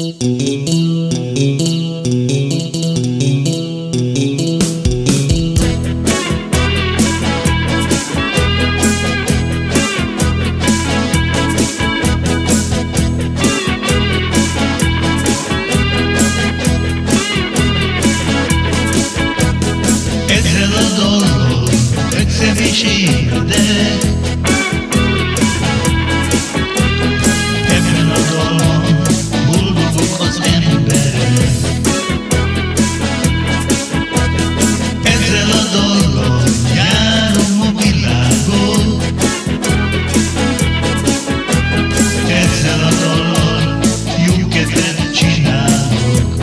Ezzel a dallal tetszem és érdek. Ebben a dalban boldogok az emberek. Ezzel a dallal járom a világot. Ezzel a dallal jó kedvet csinálok.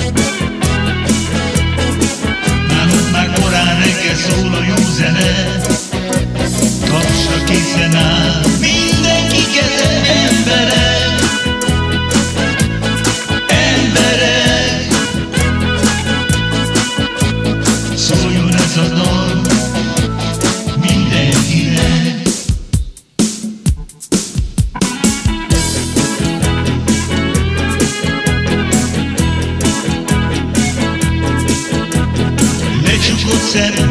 Nálunk már korán reggel szól a jó zene, tapsra készen áll mindenki keze. Emberek, emberek, szóljon ez a dal mindenkinek. Lecsukott szem